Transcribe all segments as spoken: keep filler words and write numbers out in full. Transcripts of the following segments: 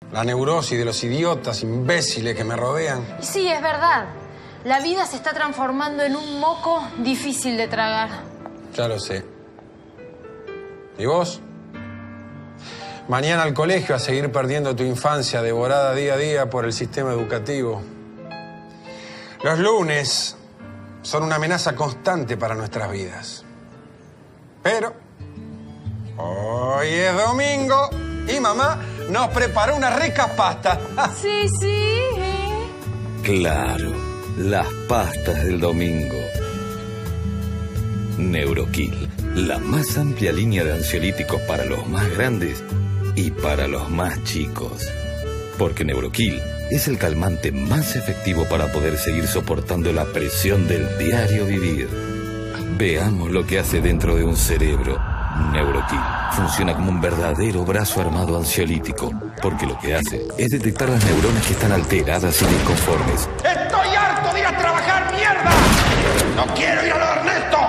La neurosis de los idiotas, imbéciles que me rodean. Sí, es verdad. La vida se está transformando en un moco difícil de tragar. Ya lo sé. ¿Y vos? Mañana al colegio a seguir perdiendo tu infancia devorada día a día por el sistema educativo. Los lunes son una amenaza constante para nuestras vidas. Pero hoy es domingo y mamá nos preparó unas ricas pastas. Sí, sí. Claro, las pastas del domingo. Neurokill, la más amplia línea de ansiolíticos para los más grandes y para los más chicos. Porque Neurokill es el calmante más efectivo para poder seguir soportando la presión del diario vivir. Veamos lo que hace dentro de un cerebro. Neurokill funciona como un verdadero brazo armado ansiolítico, porque lo que hace es detectar las neuronas que están alteradas y disconformes. ¡Estoy harto de ir a trabajar, mierda! ¡No quiero ir a lo de Ernesto!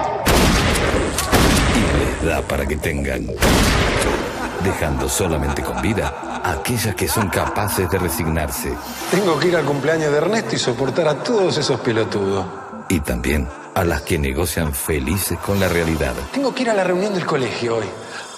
Y les da para que tengan, dejando solamente con vida a aquellas que son capaces de resignarse. Tengo que ir al cumpleaños de Ernesto y soportar a todos esos pelotudos. Y también a las que negocian felices con la realidad. Tengo que ir a la reunión del colegio hoy.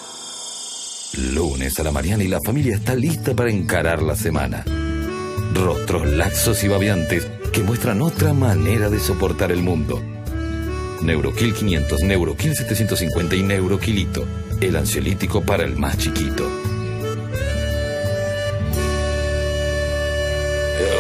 Lunes a la mañana y la familia está lista para encarar la semana. Rostros laxos y babeantes que muestran otra manera de soportar el mundo. Neurokill quinientos, Neurokill setecientos cincuenta y Neurokillito, el ansiolítico para el más chiquito.